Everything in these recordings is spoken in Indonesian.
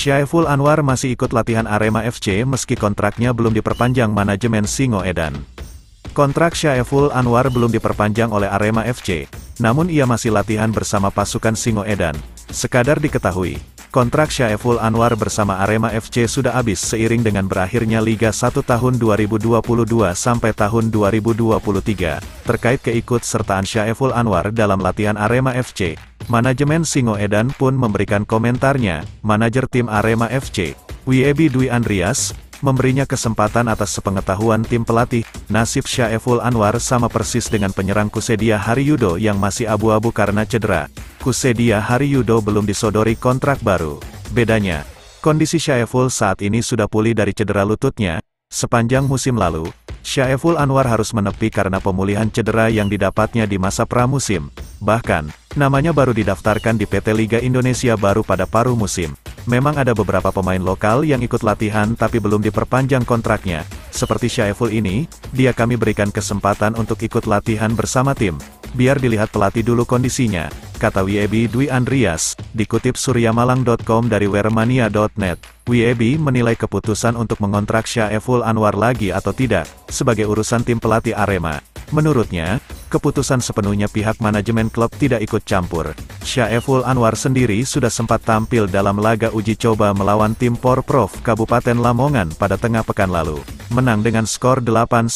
Syaiful Anwar masih ikut latihan Arema FC meski kontraknya belum diperpanjang manajemen Singoedan. Kontrak Syaiful Anwar belum diperpanjang oleh Arema FC, namun ia masih latihan bersama pasukan Singoedan. Sekadar diketahui, kontrak Syaiful Anwar bersama Arema FC sudah habis seiring dengan berakhirnya Liga 1 tahun 2022 sampai tahun 2023. Terkait keikutsertaan Syaiful Anwar dalam latihan Arema FC, manajemen Singoedan pun memberikan komentarnya. Manajer tim Arema FC, Wiebi Dwi Andrias, memberinya kesempatan atas sepengetahuan tim pelatih. Nasib Syaiful Anwar sama persis dengan penyerang Kussedia Haryudo yang masih abu-abu karena cedera. Kussedia Haryudo belum disodori kontrak baru. Bedanya, kondisi Syaiful saat ini sudah pulih dari cedera lututnya. Sepanjang musim lalu, Syaiful Anwar harus menepi karena pemulihan cedera yang didapatnya di masa pramusim. Bahkan, namanya baru didaftarkan di PT Liga Indonesia baru pada paruh musim. Memang ada beberapa pemain lokal yang ikut latihan tapi belum diperpanjang kontraknya. Seperti Syaiful ini, dia kami berikan kesempatan untuk ikut latihan bersama tim. Biar dilihat pelatih dulu kondisinya, kata Wiebi Dwi Andrias, dikutip suryamalang.com dari wermania.net. Wiebi menilai keputusan untuk mengontrak Syaiful Anwar lagi atau tidak, sebagai urusan tim pelatih Arema. Menurutnya, keputusan sepenuhnya pihak manajemen klub tidak ikut campur. Syaiful Anwar sendiri sudah sempat tampil dalam laga uji coba melawan tim Porprov Kabupaten Lamongan pada tengah pekan lalu. Menang dengan skor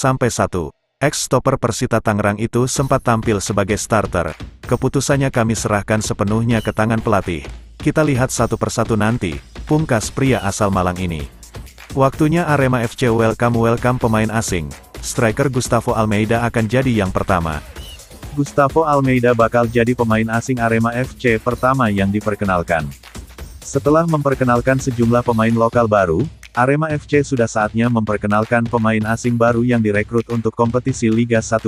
8-1. Ex-stopper Persita Tangerang itu sempat tampil sebagai starter. Keputusannya kami serahkan sepenuhnya ke tangan pelatih. Kita lihat satu persatu nanti, pungkas pria asal Malang ini. Waktunya Arema FC welcome pemain asing. Striker Gustavo Almeida akan jadi yang pertama. Gustavo Almeida bakal jadi pemain asing Arema FC pertama yang diperkenalkan. Setelah memperkenalkan sejumlah pemain lokal baru, Arema FC sudah saatnya memperkenalkan pemain asing baru yang direkrut untuk kompetisi Liga 1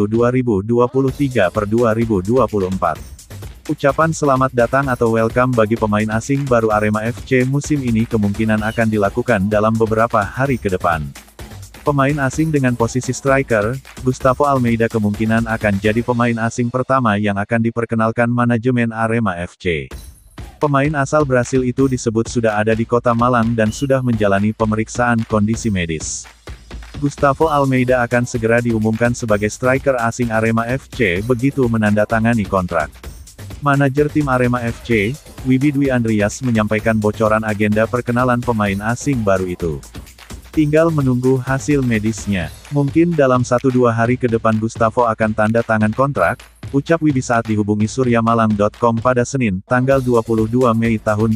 2023/2024. Ucapan selamat datang atau welcome bagi pemain asing baru Arema FC musim ini kemungkinan akan dilakukan dalam beberapa hari ke depan. Pemain asing dengan posisi striker, Gustavo Almeida kemungkinan akan jadi pemain asing pertama yang akan diperkenalkan manajemen Arema FC. Pemain asal Brasil itu disebut sudah ada di kota Malang dan sudah menjalani pemeriksaan kondisi medis. Gustavo Almeida akan segera diumumkan sebagai striker asing Arema FC begitu menandatangani kontrak. Manajer tim Arema FC, Wiebi Dwi Andrias menyampaikan bocoran agenda perkenalan pemain asing baru itu. Tinggal menunggu hasil medisnya. Mungkin dalam 1-2 hari ke depan Gustavo akan tanda tangan kontrak, ucap Wiebi saat dihubungi suryamalang.com pada Senin, tanggal 22 Mei tahun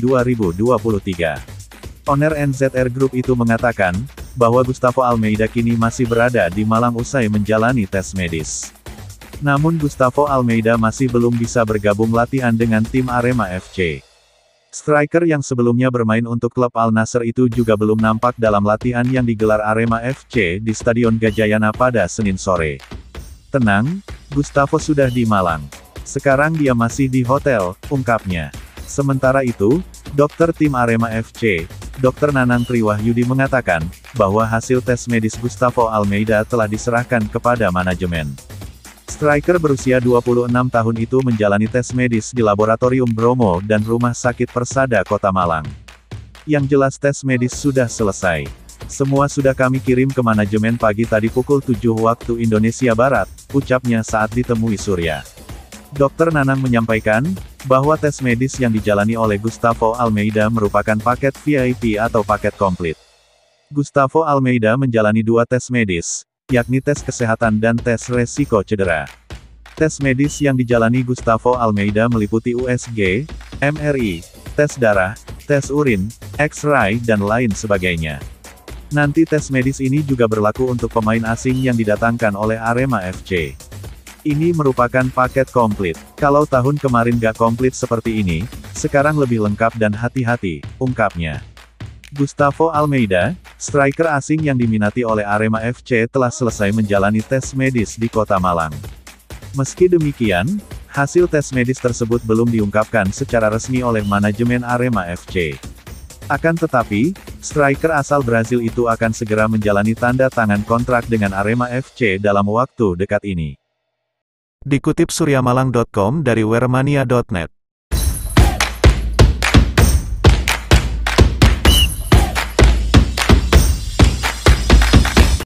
2023. Owner NZR Group itu mengatakan, bahwa Gustavo Almeida kini masih berada di Malang usai menjalani tes medis. Namun Gustavo Almeida masih belum bisa bergabung latihan dengan tim Arema FC. Striker yang sebelumnya bermain untuk klub Al Nassr itu juga belum nampak dalam latihan yang digelar Arema FC di Stadion Gajayana pada Senin sore. Tenang, Gustavo sudah di Malang. Sekarang dia masih di hotel, ungkapnya. Sementara itu, dokter tim Arema FC, Dr. Nanang Triwahyudi mengatakan, bahwa hasil tes medis Gustavo Almeida telah diserahkan kepada manajemen. Striker berusia 26 tahun itu menjalani tes medis di Laboratorium Bromo dan Rumah Sakit Persada Kota Malang. Yang jelas tes medis sudah selesai. Semua sudah kami kirim ke manajemen pagi tadi pukul 7 waktu Indonesia Barat, ucapnya saat ditemui Surya. Dr. Nanang menyampaikan, bahwa tes medis yang dijalani oleh Gustavo Almeida merupakan paket VIP atau paket komplit. Gustavo Almeida menjalani 2 tes medis, yakni tes kesehatan dan tes resiko cedera. Tes medis yang dijalani Gustavo Almeida meliputi USG, MRI, tes darah, tes urin, X-ray dan lain sebagainya. Nanti tes medis ini juga berlaku untuk pemain asing yang didatangkan oleh Arema FC. Ini merupakan paket komplit. Kalau tahun kemarin gak komplit seperti ini, sekarang lebih lengkap dan hati-hati, ungkapnya. Gustavo Almeida, striker asing yang diminati oleh Arema FC telah selesai menjalani tes medis di Kota Malang. Meski demikian, hasil tes medis tersebut belum diungkapkan secara resmi oleh manajemen Arema FC. Akan tetapi, striker asal Brasil itu akan segera menjalani tanda tangan kontrak dengan Arema FC dalam waktu dekat ini. Dikutip suryamalang.com dari wermania.net.